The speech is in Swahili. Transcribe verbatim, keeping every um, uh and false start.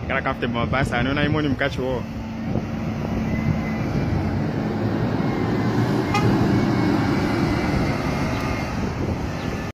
kala comfortable basa no na imoni mkachi wo